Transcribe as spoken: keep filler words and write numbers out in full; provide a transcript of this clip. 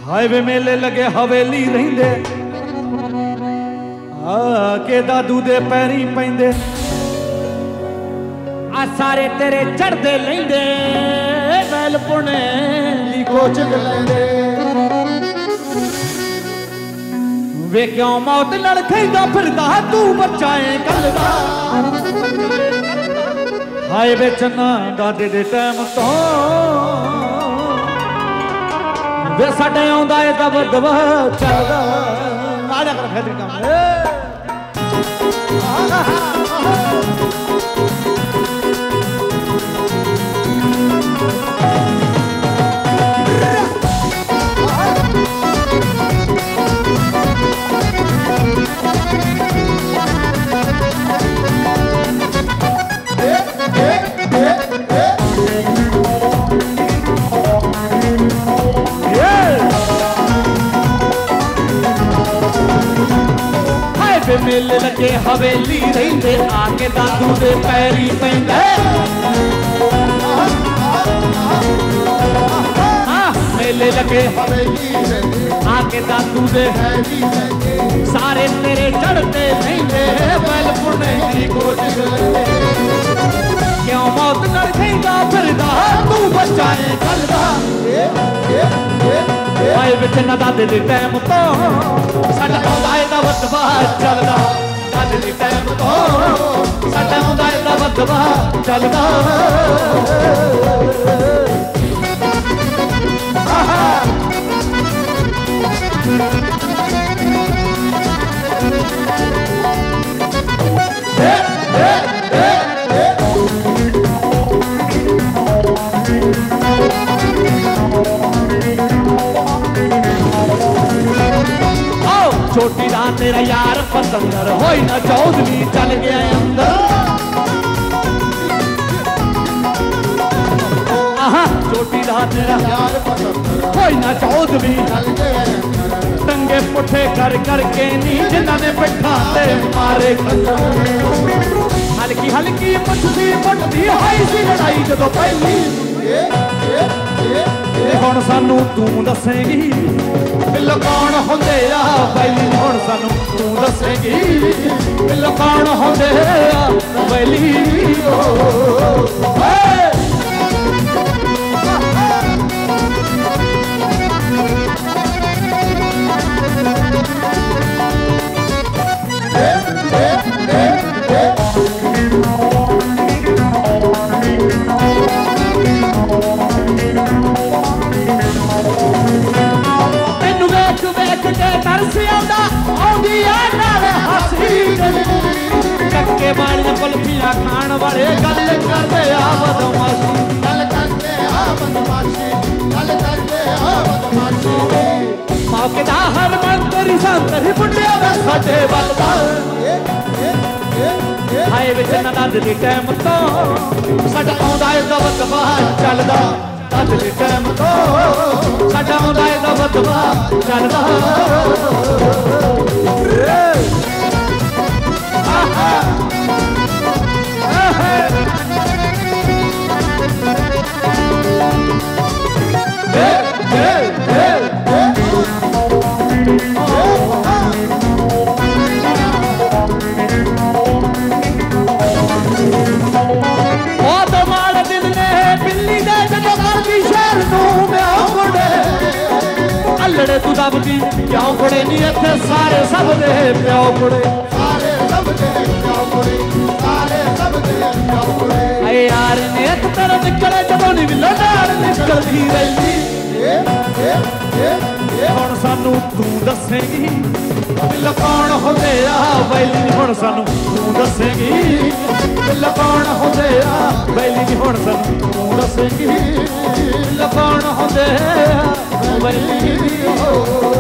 highway मेले लगे हवेली रहिंदे के दादू दे पैरी पैंदे आ सारे तेरे चढ़दे लेंदे बैल पुणे दी कोच लेंदे वे क्यों मौत लड़ खेदा फिरदा तू बचाए कल दा हाय वे चन्ना दादे दे टाइम तो वे साडे आउंदा ए दब दब चलदा आजा कर फैदरी काम मेले लगे हवेली रहिंदे आके दादू दे पैरी पैंदे मेले लगे हवेली आके दादू दे सारे तेरे चढ़ते लेंदे बैल पुणे दी कोच क्यों मौत लड़ खेदा फिरदा तू बचाए कल दा आए विच ना दादे दे टाइम तो साडा आउंदा ए दा वतवा चलदा दादे दे टाइम तो साडा आउंदा ए दा वतवा चलदा छोटी दा तेरा यार पतंगर होई ना चौधरी चल गया अंदर आहा छोटी दा तेरा यार पतंगर होई ना चौधरी चल गया टंगे पुठे कर करके नी जिन्ना ने बैठा ते मारे हल्की हल्की मुठदी मुठदी होई सी लड़ाई जदों पहली हुण सानू तू दसेगी बिल्लो कौन होंदे आ बैली हुण सानू तू दसेगी बिल्लो कौन होंदे आ बैली कुल्फियां खाण वाले गल करदे आ बदमाशी गल करदे आ बदमाशी गल करदे आ बदमाशी मौके दा हर मंतरी संतरी मुंडिया दा साडे वल दा हाय विच ना दाद दी टाइम तो साडा आउंदा ए दा वतवा चलदा दाद दी टाइम तो साडा आउंदा ए दा वतवा चलदा तू दबदी क्यों कुड़े नी इत्थे सारे सब दे प्यो कुड़े सारे सब दे प्यो कुड़े सारे सब दे प्यो कुड़े ए यार ने एक तरह निकले जदों नी विलो नाल निकलदी रहिंदी ए ए ए हुण सानू तू दसेगी विलो कौन होंदे आ बैली हुण सानू तू दसेगी विलो कौन होंदे आ बैली हुण सानू तू दसेगी विलो कौन होंदे आ बैली